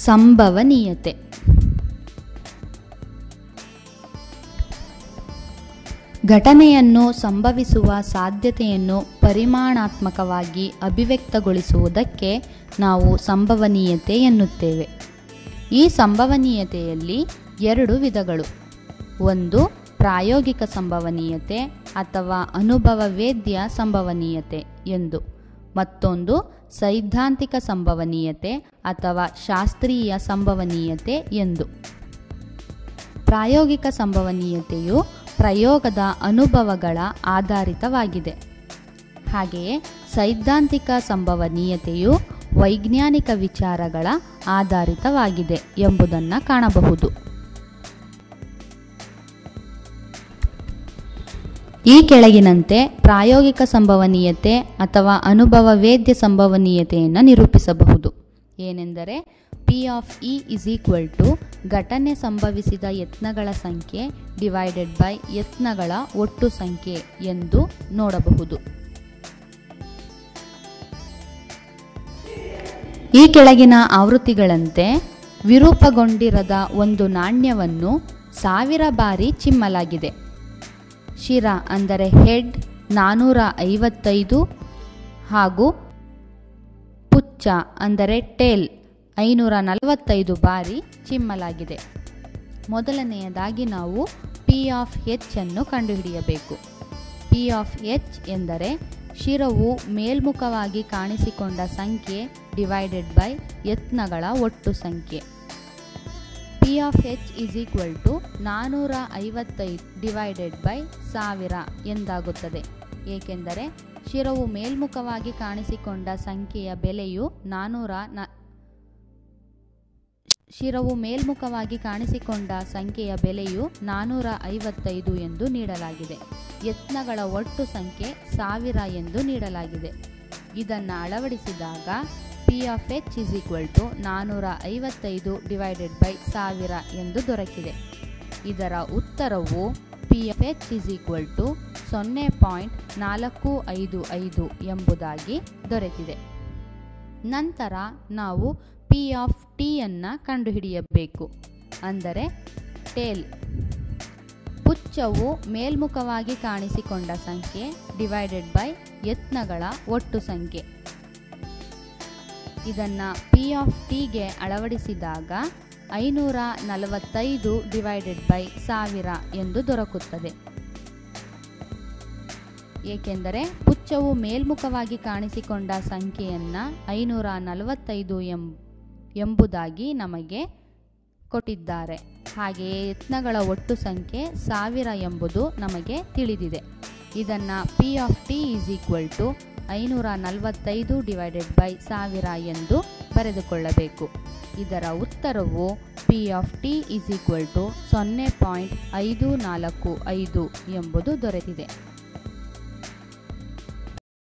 ಸಂಭವನೀಯತೆ. ಘಟನೆಯನ್ನು ಸಂಭವಿಸುವ ಸಾಧ್ಯತೆಯನ್ನು ಪರಿಮಾಣಾತ್ಮಕವಾಗಿ ಅಭಿವ್ಯಕ್ತಗೊಳಿಸುವುದಕ್ಕೆ ನಾವು ಸಂಭವನೀಯತೆ ಎನ್ನುತ್ತೇವೆ. ಈ ಸಂಭವನೀಯತೆಯಲ್ಲಿ ಎರಡು ವಿಧಗಳು. ಒಂದು ಪ್ರಾಯೋಗಿಕ ಸಂಭವನೀಯತೆ ಅಥವಾ ಅನುಭವವೇದ್ಯ ಸಂಭವನೀಯತೆ ಎಂದು, ಮತ್ತೊಂದು ಸೈದ್ಧಾಂತಿಕ ಸಂಭವನೀಯತೆ ಅಥವಾ ಶಾಸ್ತ್ರೀಯ ಸಂಭವನೀಯತೆ ಎಂದು. ಪ್ರಾಯೋಗಿಕ ಸಂಭವನೀಯತೆಯು ಪ್ರಯೋಗದ ಅನುಭವಗಳ ಆಧಾರಿತವಾಗಿದೆ. ಹಾಗೆಯೇ ಸೈದ್ಧಾಂತಿಕ ಸಂಭವನೀಯತೆಯು ವೈಜ್ಞಾನಿಕ ವಿಚಾರಗಳ ಆಧಾರಿತವಾಗಿದೆ ಎಂಬುದನ್ನು ಕಾಣಬಹುದು. ಈ ಕೆಳಗಿನಂತೆ ಪ್ರಾಯೋಗಿಕ ಸಂಭವನೀಯತೆ ಅಥವಾ ಅನುಭವವೇದ್ಯ ಸಂಭವನೀಯತೆಯನ್ನು ನಿರೂಪಿಸಬಹುದು. ಏನೆಂದರೆ P of E = ಘಟನೆ ಸಂಭವಿಸಿದ ಯತ್ನಗಳ ಸಂಖ್ಯೆ ಡಿವೈಡೆಡ್ ಬೈ ಯತ್ನಗಳ ಒಟ್ಟು ಸಂಖ್ಯೆ ಎಂದು ನೋಡಬಹುದು. ಈ ಕೆಳಗಿನ ಆವೃತ್ತಿಗಳಂತೆ ವಿರೂಪಗೊಂಡಿರದ ಒಂದು ನಾಣ್ಯವನ್ನು 1000 ಬಾರಿ ಚಿಮ್ಮಲಾಗಿದೆ. ಶಿರ ಅಂದರೆ ಹೆಡ್ 455 ಹಾಗೂ ಪುಚ್ಚ ಅಂದರೆ ಟೇಲ್ 545 ಬಾರಿ ಚಿಮ್ಮಲಾಗಿದೆ. ಮೊದಲನೆಯದಾಗಿ ನಾವು P of H ಅನ್ನು ಕಂಡುಹಿಡಿಯಬೇಕು. P of H ಎಂದರೆ ಶಿರವು ಮೇಲ್ಮುಖವಾಗಿ ಕಾಣಿಸಿಕೊಂಡ ಸಂಖ್ಯೆ ಡಿವೈಡೆಡ್ ಬೈ ಯತ್ನಗಳ ಒಟ್ಟು ಸಂಖ್ಯೆ. P of H = 455 divided by 1000 ಎಂದಾಗುತ್ತದೆ. ಏಕೆಂದರೆ ಶಿರವು ಮೇಲ್ಮುಖವಾಗಿ ಕಾಣಿಸಿಕೊಂಡ ಸಂಖ್ಯೆಯ ಬೆಲೆಯು 455 ಎಂದು ನೀಡಲಾಗಿದೆ. ಯತ್ನಗಳ ಒಟ್ಟು ಸಂಖ್ಯೆ 1000 ಎಂದು ನೀಡಲಾಗಿದೆ. ಇದನ್ನು ಅಳವಡಿಸಿದಾಗ P of H = 455 divided by 1000 ಎಂದು ದೊರಕಿದೆ. ಇದರ ಉತ್ತರವು P of H = 0.455 ಎಂಬುದಾಗಿ ದೊರೆತಿದೆ. ನಂತರ ನಾವು P of T ಅನ್ನು ಕಂಡುಹಿಡಿಯಬೇಕು. ಅಂದರೆ ಟೇಲ್, ಪುಚ್ಚವು ಮೇಲ್ಮುಖವಾಗಿ ಕಾಣಿಸಿಕೊಂಡ ಸಂಖ್ಯೆ ಡಿವೈಡೆಡ್ ಬೈ ಯತ್ನಗಳ ಒಟ್ಟು ಸಂಖ್ಯೆ. ಇದನ್ನು P of Tಗೆ ಅಳವಡಿಸಿದಾಗ 545 ಡಿವೈಡೆಡ್ ಬೈ 1000 ಎಂದು ದೊರಕುತ್ತದೆ. ಏಕೆಂದರೆ ಪುಚ್ಚವು ಮೇಲ್ಮುಖವಾಗಿ ಕಾಣಿಸಿಕೊಂಡ ಸಂಖ್ಯೆಯನ್ನು 545 ಎಂಬುದಾಗಿ ನಮಗೆ ಕೊಟ್ಟಿದ್ದಾರೆ. ಹಾಗೆಯೇ ಯತ್ನಗಳ ಒಟ್ಟು ಸಂಖ್ಯೆ 1000 ಎಂಬುದು ನಮಗೆ ತಿಳಿದಿದೆ. ಇದನ್ನು P of T = 545 divided by 1000 ಎಂದು ಬರೆದುಕೊಳ್ಳಬೇಕು. ಇದರ ಉತ್ತರವು P of T = 0.545 ಎಂಬುದು ದೊರೆತಿದೆ.